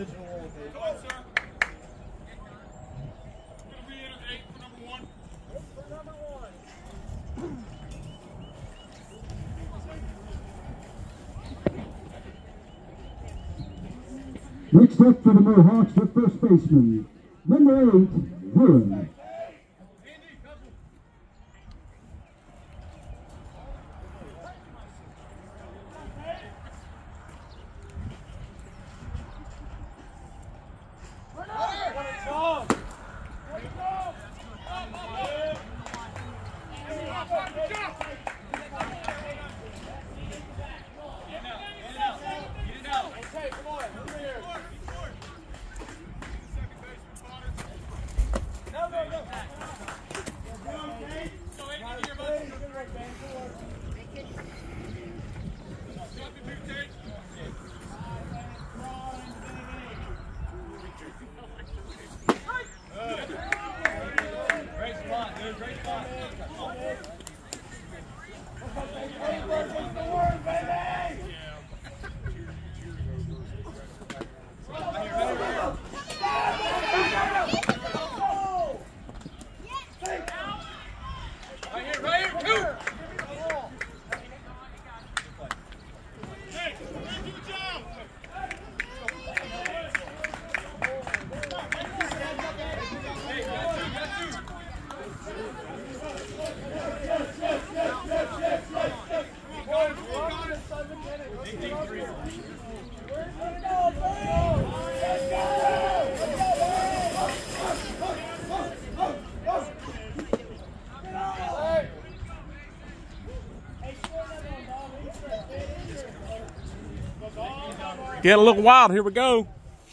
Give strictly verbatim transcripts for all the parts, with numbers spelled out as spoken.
digital wall tape. Go on, sir. Gonna reiterate for number one. For number one. Next up for the Mohawks, the first baseman, number eight, Wood. Get a little wild. Here we go.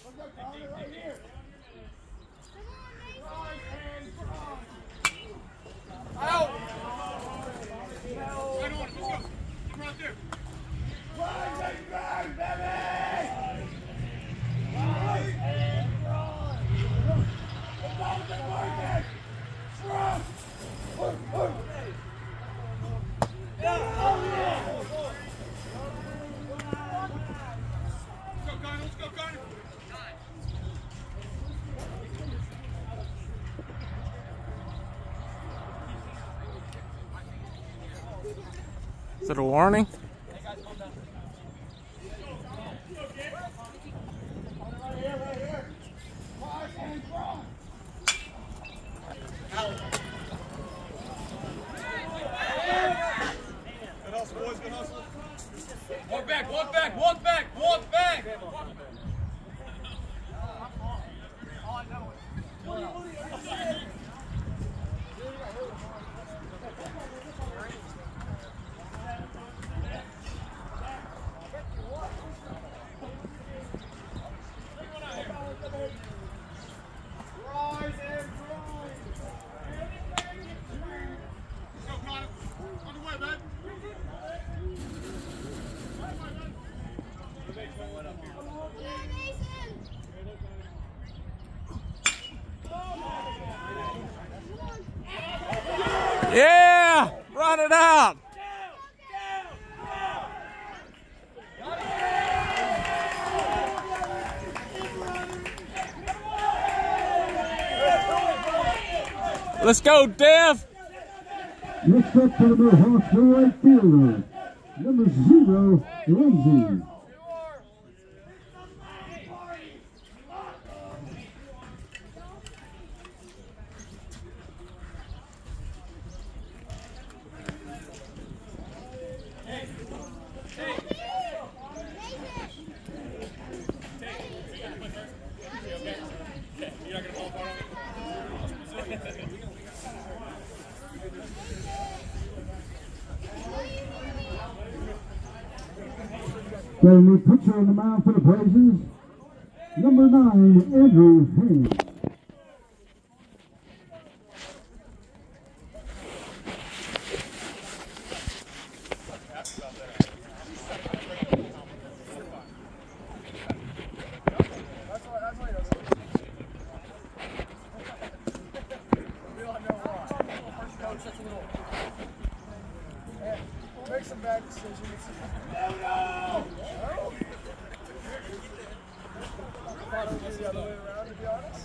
Is it a warning? Walk back, walk back, walk back, walk back! Yeah! Run it out! Let's go, Dev! Next up for the Mohawks, the right fielder, number zero, Lindsay. Got a new pitcher on the mound for the Blazers, number nine, Andrew Haynes. Make some bad decisions. No, no! the other way around, to be honest.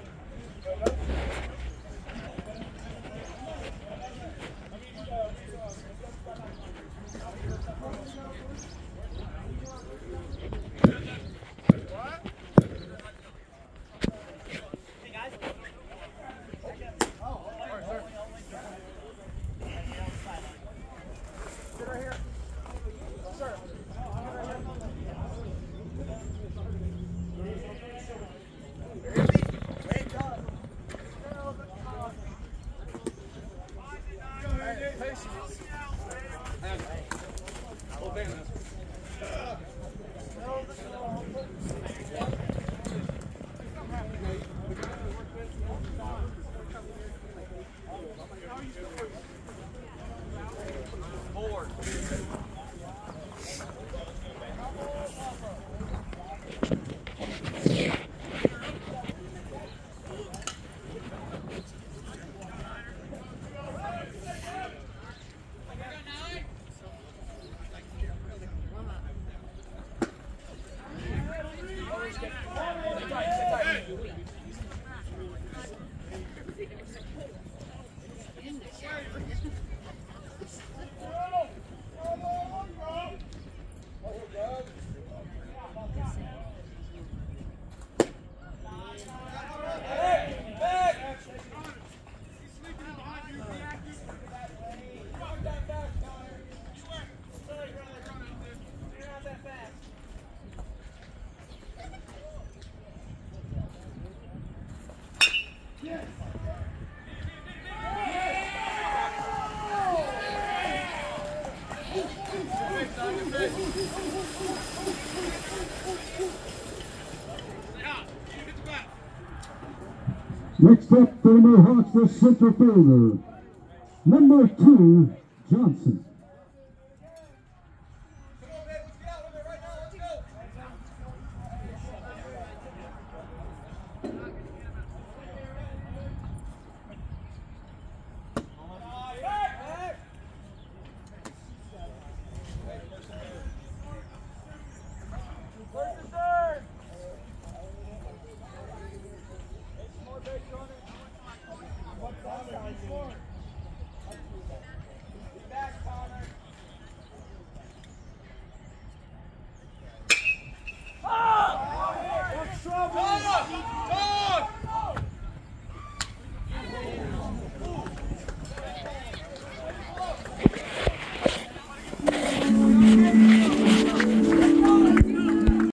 Next up for the Mohawks, the center fielder, number two, Johnson. Trouble!